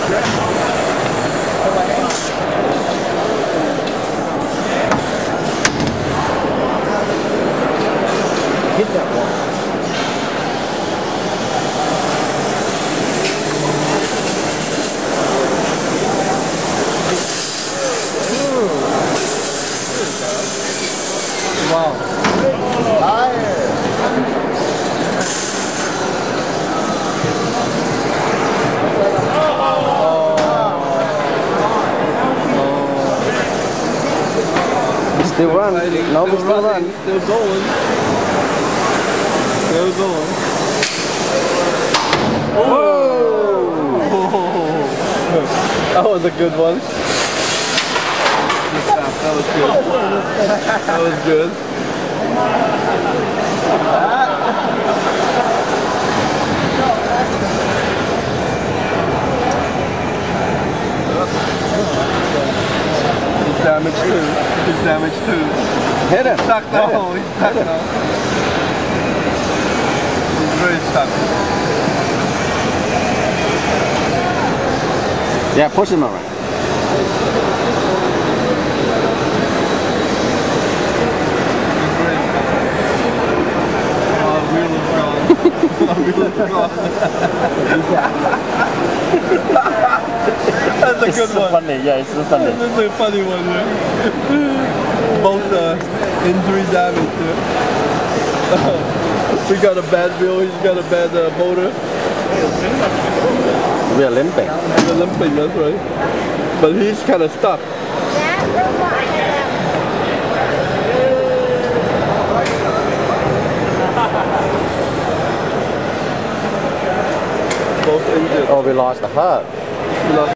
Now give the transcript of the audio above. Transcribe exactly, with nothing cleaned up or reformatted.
Hit that wall. Wow. Fire. Still run. No, we still run. Still going. Still going. Whoa! That was a good one. That was good. That was good. He's damaged too. He's damaged too. Hit him. He's stuck now. He's stuck now. He's very stuck. Yeah, push him around. That's a It's good so one. funny, yeah, it's so funny. That's a funny one, yeah. Both uh, injury damage. Yeah. We got a bad wheel, he's got a bad uh, motor. We're limping. He's limping, that's right. But he's kind of stuck. Both injured. Oh, we lost the hub. We lost